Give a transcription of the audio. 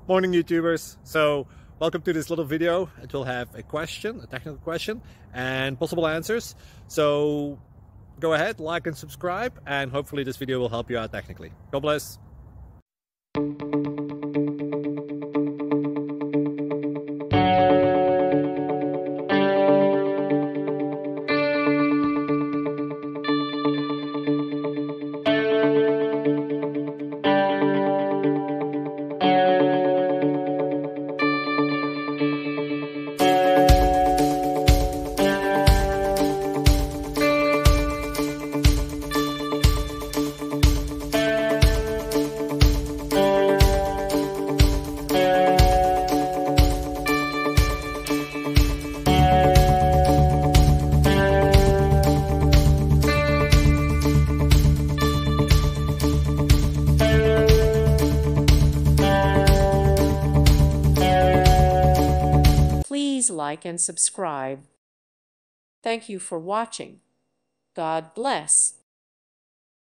Morning YouTubers. So welcome to this little video. It will have a question, a technical question, and possible answers. So go ahead, like and subscribe, and hopefully this video will help you out technically. God bless. Please like and subscribe. Thank you for watching. God bless.